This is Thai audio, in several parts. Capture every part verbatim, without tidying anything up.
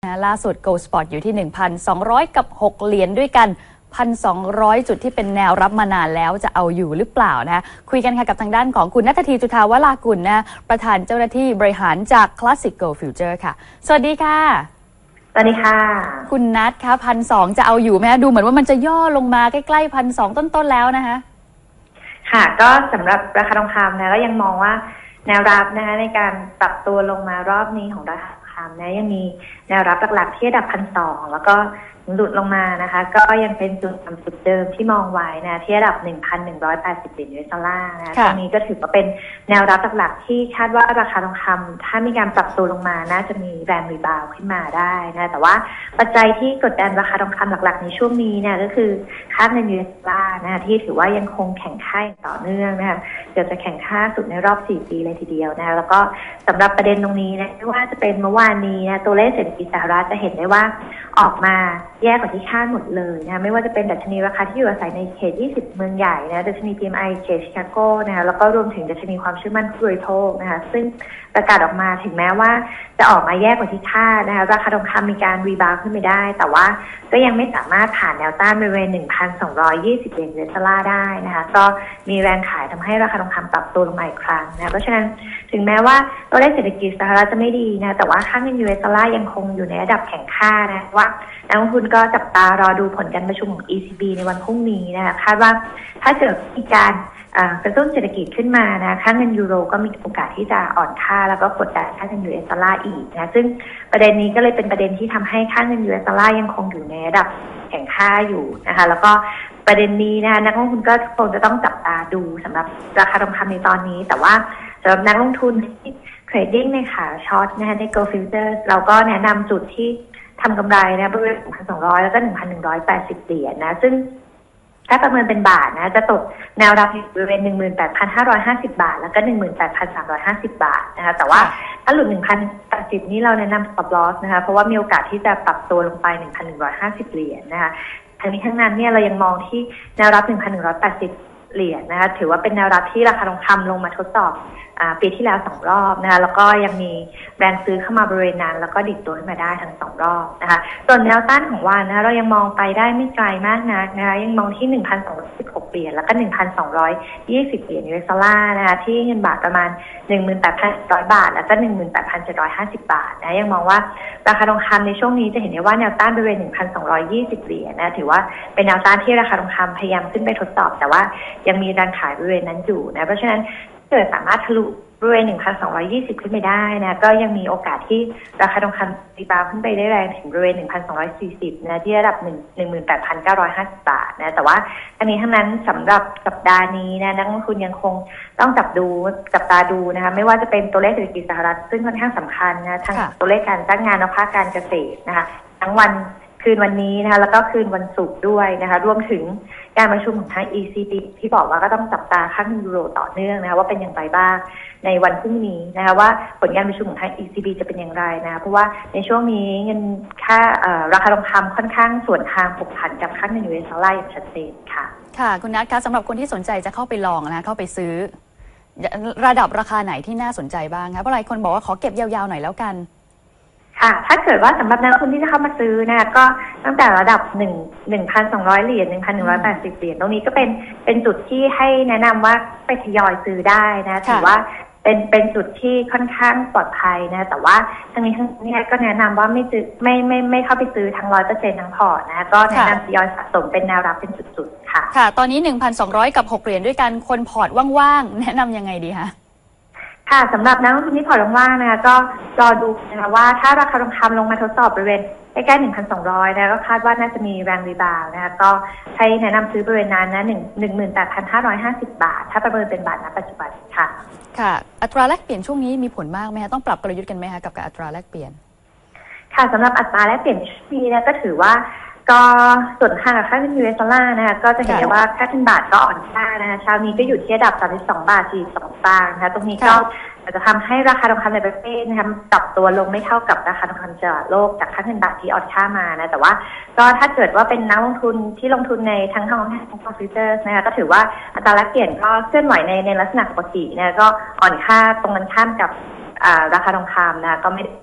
ล่าสุด Gold Spot อยู่ที่ หนึ่งพันสองร้อย กับ หก เหรียญด้วยกัน หนึ่งพันสองร้อย จุดที่เป็นแนวรับมานานแล้วจะเอาอยู่หรือเปล่านะคุยกันค่ะกับทางด้านของคุณณัฐธี จุฑาวรากุลนะประธานเจ้าหน้าที่บริหารจาก Classic Gold Future ค่ะสวัสดีค่ะสวัสดีค่ะคุณนัทคะพันสองจะเอาอยู่ไหมดูเหมือนว่ามันจะย่อลงมาใกล้ๆพันสองต้นๆแล้วนะคะค่ะก็สำหรับราคาทองคำนะก็ยังมองว่าแนวรับนะคะในการปรับตัวลงมารอบนี้ของราคาทองคำนะยังมีแนวรับหลักๆที่ระดับพันสองแล้วก็หลุดลงมานะคะก็ยังเป็นจุดต่ำสุดเดิมที่มองไว้นะที่ระดับ หนึ่งพันหนึ่งร้อยแปดสิบ เหรียญ ยู เอส ดอลลาร์นะตรงนี้ก็ถือว่าเป็นแนวรับหลักๆที่คาดว่าราคาทองคำถ้ามีการปรับตัวลงมาน่าจะมีแรงรีบาวด์ขึ้นมาได้นะแต่ว่าปัจจัยที่กดดันราคาทองคำหลักๆในช่วงนี้เนี่ยก็คือค่าเงิน ยู เอส ดอลลาร์นะคะที่ถือว่ายังคงแข็งค่าต่อเนื่องนะคะเดี๋ยวจะแข็งค่าสุดในรอบสี่ปีเลยทีเดียวนะแล้วก็สำหรับประเด็นตรงนี้นะไม่ว่าจะเป็นเมื่อวานนี้นะตัวเลขเศรษฐกิจสหรัฐจะเห็นได้ว่าออกมาแย่กว่าที่คาดหมดเลยนะไม่ว่าจะเป็นดัชนีราคาที่อยู่อาศัยในเขตยี่สิบเมืองใหญ่นะดัชนี พี เอ็ม ไอ เขตชิคาโกนะคะแล้วก็รวมถึงดัชนีความเชื่อมั่นผู้บริโภคนะคะซึ่งประกาศออกมาถึงแม้ว่าจะออกมาแย่กว่าที่คาดนะคะราคาทองคำมีการรีบาวด์ขึ้นไปได้แต่ว่าก็ยังไม่สามารถผ่านแนวต้านบริเวณ หนึ่งพันสองร้อยยี่สิบ เหรียญ ยู เอส ดอลลาร์ได้นะคะก็มีแรงขายทำให้ราคาทองคำปรับตัวลงมาอีกครั้งนะเพราะฉะนั้นถึงแม้ว่าตัวเลขเศรษฐกิจสหรัฐจะไม่ดีนะแต่ว่าค่าเงิน ยู เอส ดอลลาร์ยังคงอยู่ในระดับแข็งค่านะว่านักลงทุนก็จับตารอดูผลการประชุมของ อี ซี บี ในวันพรุ่งนี้นะคะคาดว่าถ้าเกิดมีการกระตุ้นเศรษฐกิจขึ้นมานะค่าเงินยูโรก็มีโอกาสที่จะอ่อนค่าแล้วก็กดดันค่าเงิน ยู เอส ดอลลาร์อีกนะซึ่งประเด็นนี้ก็เลยเป็นประเด็นที่ทำให้ค่าเงิน ยู เอส ดอลลาร์ยังคงอยู่ในระดับแข็งค่าอยู่นะคะแล้วก็ประเด็นนี้นะคะนักลงทุนก็คงจะต้องจับตาดูสำหรับราคาทองคำในตอนนี้แต่ว่าสำหรับนักลงทุนที่เทรดดิ้งในขาช็อตนะคะใน Gold Futures เราก็แนะนำจุดที่ทำกำไรนะบริเวณ หนึ่งพันสองร้อย แล้วก็ หนึ่งพันหนึ่งร้อยแปดสิบ เหรียญนะซึ่งถ้าประเมินเป็นบาทนะจะตกแนวรับอยู่บริเวณ หนึ่งหมื่นแปดพันห้าร้อยห้าสิบ บาทแล้วก็ หนึ่งหมื่นแปดพันสามร้อยห้าสิบ บาทนะคะแต่ว่าถ้าหลุด หนึ่งพันแปดสิบ นี้เราแนะนำ stop loss นะคะเพราะว่ามีโอกาสที่จะปรับตัวลงไป หนึ่งพันหนึ่งร้อยห้าสิบ เหรียญนะคะทั้งนี้ทั้งนั้นเนี่ยเรายังมองที่แนวรับ หนึ่งพันหนึ่งร้อยแปดสิบ เหรียญนะคะถือว่าเป็นแนวรับที่ราคาทองคำลงมาทดสอบปีที่แล้วสองรอบนะคะแล้วก็ยังมีแรงซื้อเข้ามาบริเวณนั้นแล้วก็ดิดตัวขึ้นมาได้ทั้งสองรอบนะคะส่วนแนวต้านของวันนะเรายังมองไปได้ไม่ไกลมากนักนะคะยังมองที่ หนึ่งพันสองร้อยสิบหก เหรียญแล้วก็ หนึ่งพันสองร้อยยี่สิบ เหรียญ ยู เอส ดอลลาร์นะคะที่เงินบาทประมาณ หนึ่งหมื่นแปดพันร้อย บาทแล้วก็ หนึ่งหมื่นแปดพันเจ็ดร้อยห้าสิบ บาทนะยังมองว่าราคาทองคำในช่วงนี้จะเห็นได้ว่าแนวต้านบริเวณ หนึ่งพันสองร้อยยี่สิบ เหรียญนะถือว่าเป็นแนวต้านที่ราคาทองคำพยายามขึ้นไปทดสอบแต่ว่ายังมีแรงขายบริเวณนั้นอยู่นะเพราะฉะนั้นเกิดสามารถทะลุบริเวณ หนึ่งพันสองร้อยยี่สิบ ขึ้นไปได้นะก็ยังมีโอกาสที่ราคาทองคำรีบาวด์ขึ้นไปได้แรงถึงบริเวณ หนึ่งพันสองร้อยสี่สิบ นะที่ระดับ หนึ่งหมื่นแปดพันเก้าร้อยห้าสิบ บาทนะแต่ว่าอันนี้ทั้งนั้นสำหรับสัปดาห์นี้นะนักลงทุนยังคงต้องจับดูจับตาดูนะคะไม่ว่าจะเป็นตัวเลขเศรษฐกิจสหรัฐซึ่งค่อนข้างสำคัญนะทั้งตัวเลขการจ้างงานและภาคการเกษตรนะคะทั้งวันคืนวันนี้นะคะแล้วก็คืนวันศุกร์ด้วยนะคะรวมถึงการประชุมของทาง อี ซี บี ที่บอกว่าก็ต้องจับตาค่าเงินยูโรต่อเนื่องนะคะว่าเป็นอย่างไรบ้างในวันพรุ่งนี้นะคะว่าผลการประชุมของทาง อี ซี บี จะเป็นอย่างไรนะเพราะว่าในช่วงนี้เงินค่าราคาทองคำค่อนข้างส่วนทางผกผันกับค่าเงินยูเอสดอลลาร์อย่างชัดเจนค่ะค่ะคุณนัทคะสำหรับคนที่สนใจจะเข้าไปลองนะเข้าไปซื้อระดับราคาไหนที่น่าสนใจบ้างคะเพราะหลายคนบอกว่าขอเก็บยาวๆหน่อยแล้วกันค่ะถ้าเกิดว่าสำหรับนักลงทุนที่จะเข้ามาซื้อนะก็ตั้งแต่ระดับหนึ่งหนึ่งพันสองร้อยเหรียญหนึ่งพันหนึ่งร้อยแปดสิบเหรียญตรงนี้ก็เป็นเป็นจุดที่ให้แนะนำว่าไปทยอยซื้อได้นะถือว่าเป็นเป็นจุดที่ค่อนข้างปลอดภัยนะแต่ว่าทั้งนี้ทั้งนี้ก็แนะนำว่าไม่ซื้อไม่ไม่ไม่เข้าไปซื้อทั้งร้อยเปอร์เซ็นต์ทั้งพอร์ตนะก็แนะนำทยอยสะสมเป็นแนวรับเป็นจุดๆค่ะค่ะตอนนี้ หนึ่งพันสองร้อย กับหกเหรียญด้วยกันคนพอร์ตว่างๆแนะนำยังไงดีคะค่ะสำหรับนักลงทุนที่พอร์ตว่างๆนะคะก็รอดูนะคะว่าถ้าราคาทองคำลงมาทดสอบบริเวณใกล้ๆ หนึ่งพันสองร้อย นะก็คาดว่าน่าจะมีแรงรีบาวด์นะคะก็ให้แนะนำซื้อบริเวณนั้นนะหนึ่งหมื่นแปดพันห้าร้อยห้าสิบ บาทถ้าประเมินเป็นบาทณปัจจุบันค่ะค่ะอัตราแลกเปลี่ยนช่วงนี้มีผลมากไหมคะต้องปรับกลยุทธ์กันไหมคะกับการอัตราแลกเปลี่ยนค่ะสำหรับอัตราแลกเปลี่ยนช่วงนี้นะก็ถือว่าก็ส่วนทางกับค่าเงิน ยู เอส ดอลลาร์นะคะก็จะเห็นได้ว่าค่าเงินบาทก็อ่อนค่านะคะเช้านี้ก็อยู่ที่ระดับสามสิบสองบาทสี่สิบสองสตางค์นะคะตรงนี้ก็อาจจะทำให้ราคาทองคำในประเทศนะคะปรับตัวลงไม่เท่ากับราคาทองคำตลาดโลกจากค่าเงินบาทที่อ่อนค่ามานะแต่ว่าก็ถ้าเกิดว่าเป็นนักลงทุนที่ลงทุนในทั้งทองและทองฟิวเจอร์นะคะก็ถือว่าอัตราแลกเปลี่ยนก็เคลื่อนไหวในในลักษณะปกตินะก็อ่อนค่าตรงกันข้ามกับราคาทองคำนะก็ไม่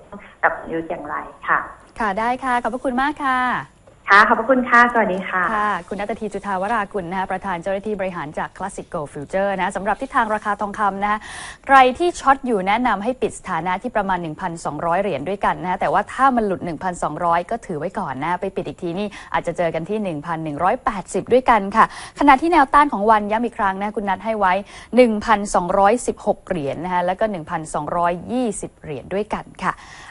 กับยุทธอย่างไรค่ะค่ะได้ค่ะขอบพระคุณมากค่ะค่ะขอบพระคุณค่ะสวัสดีค่ะค่ะคุณณัฐธีจุฑาวรากุลนะคะประธานเจ้าหน้าที่บริหารจาก Classic Gold Future นะสำหรับทิศทางราคาทองคำนะคะใครที่ช็อตอยู่แนะนำให้ปิดสถานะที่ประมาณ หนึ่งพันสองร้อย เหรียญด้วยกันนะแต่ว่าถ้ามันหลุด หนึ่งพันสองร้อย ก็ถือไว้ก่อนนะไปปิดอีกทีนี่อาจจะเจอกันที่ หนึ่งพันหนึ่งร้อยแปดสิบ ด้วยกันค่ะขณะที่แนวต้านของวันย้ำอีกครั้งนะคุณนัทให้ไว้ หนึ่งพันสองร้อยสิบหก เหรียญนะคะแล้วก็ หนึ่งพันสองร้อยยี่สิบ เหรียญด้วยกันค่ะ